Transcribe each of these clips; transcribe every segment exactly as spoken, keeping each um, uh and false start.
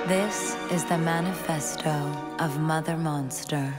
This is the manifesto of Mother Monster.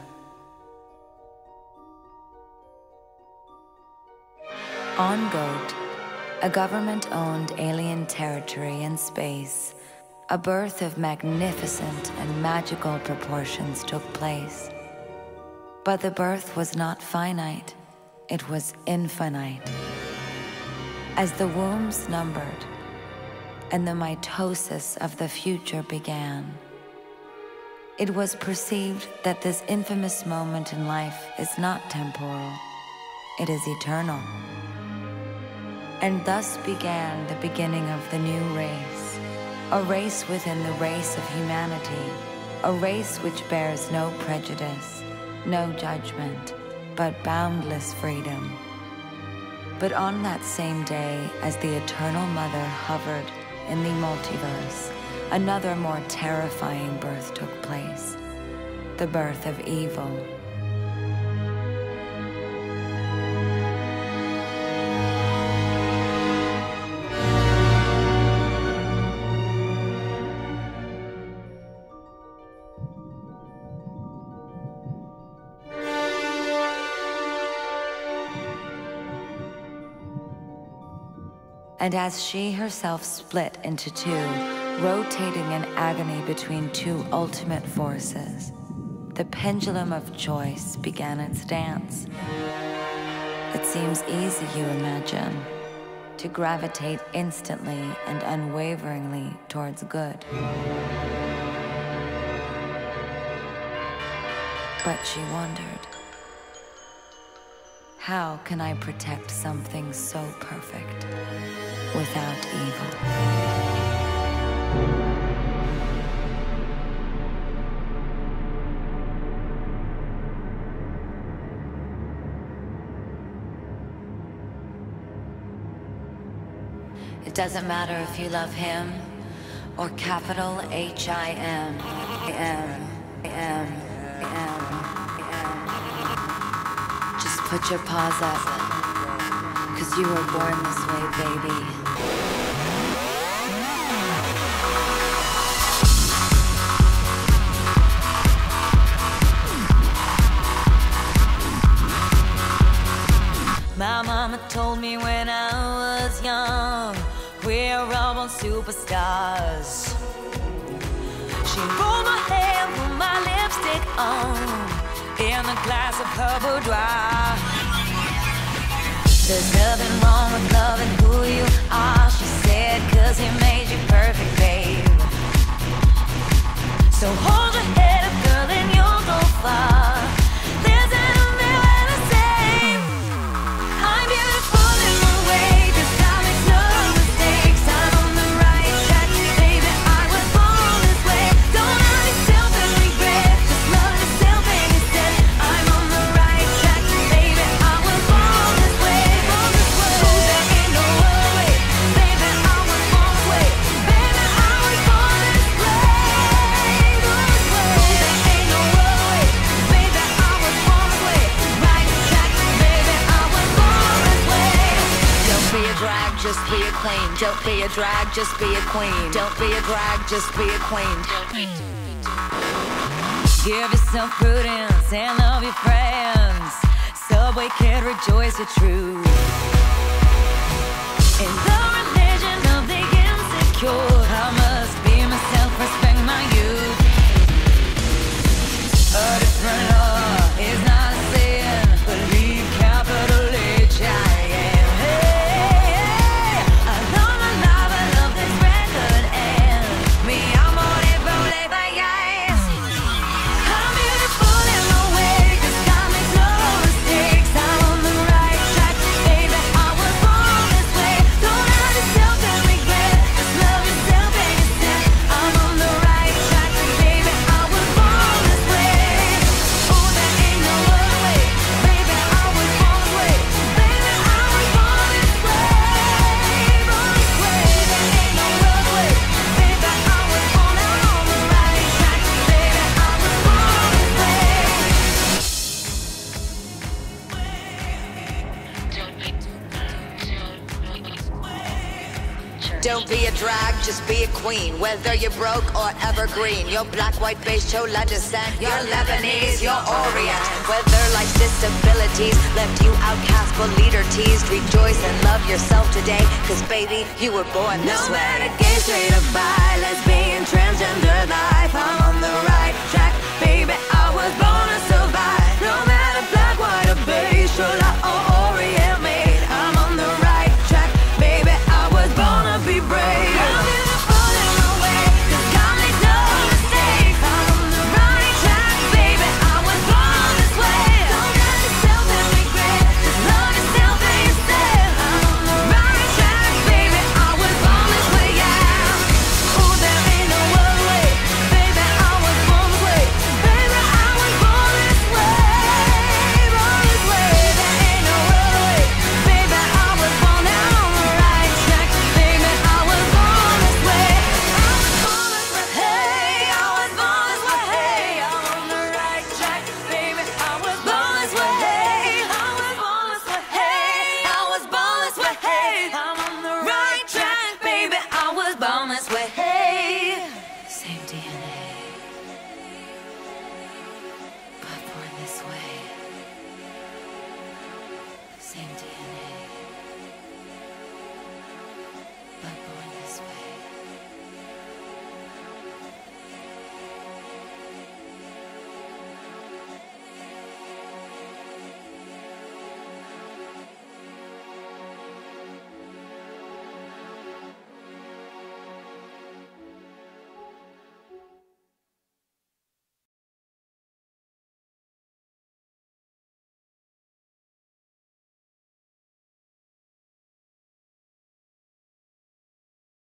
On Goat, a government-owned alien territory in space, a birth of magnificent and magical proportions took place. But the birth was not finite, it was infinite. As the wombs numbered, and the mitosis of the future began, it was perceived that this infamous moment in life is not temporal, it is eternal. And thus began the beginning of the new race, a race within the race of humanity, a race which bears no prejudice, no judgment, but boundless freedom. But on that same day, as the Eternal Mother hovered in the multiverse, another more terrifying birth took place, the birth of evil. And as she herself split into two, rotating in agony between two ultimate forces, the pendulum of choice began its dance. It seems easy, you imagine, to gravitate instantly and unwaveringly towards good. But she wondered, how can I protect something so perfect without evil? It doesn't matter if you love him or capital H I M. M. M. M. Just put your paws up, 'cause you were born this way, baby. My mama told me when I was young, we're all born superstars. She rolled my hair, put my lipstick on, in a glass of her boudoir. There's nothing wrong with loving who you are, she said, 'cause he made you perfect, babe. So hold your head up, girl, and you'll go far. Listen to me when I say I'm beautiful in my way, 'cause I make no mistakes. I'm on the right track, baby, I was born this way. Don't hurt yourself and regret, just love yourself and instead. I'm on the right track, baby, I was born this way, born this way. Oh, there ain't no other way, baby, I was born this way. Baby, I was born this way, born this way. Oh, there ain't no other way, baby, I was born this way. Right track, baby, I was born this way. Don't be a drag, just be a queen. Don't be a drag, just be a queen. Don't be a drag, just be a queen. Give yourself prudence and love your friends. Subway kid, rejoice the truth. In the religion of the insecure, I must be myself, respect my youth. A different law is not a sin, believe capital H I M. Hey, I love my life, I love this record, and me, I'm on it, roll it by eyes. I'm beautiful in my way, 'cause I make no mistakes. I'm on the right track, baby, I was born this way. Don't hurt yourself and regret, just love yourself. Don't be a drag, just be a queen. Whether you're broke or evergreen, you're black, white, beige, chola descent, you're Lebanese, you're Orient. Whether life's disabilities left you outcast but leader teased, rejoice and love yourself today, cause baby, you were born this No way. matter gay, straight or bi, lesbian, transgender life, I'm on the right track, baby, I was born to survive. No matter black, white or beige, chola or Orient made, I'm on the right track, baby, I was born to be brave. I'm beautiful in my way, 'cause God makes no mistake. I'm on the right track, baby, I was born this way. Don't judge yourself and regret, just love yourself and yourself. I'm on the right track, baby, I was born this way, yeah. Ooh, there ain't no other way, baby, I was born this way. Baby, I was born this way, born this way. There ain't no other way, baby, I was born down on the right track, baby, I was born this way. I was born this way, hey, I was born this way, hey, I'm on the right track, baby, I was born this way, hey, I was born this way, hey, I was born this way, hey, I'm on the right track, baby, I was born this way, hey. Same D N A, but born this way. Same D N A.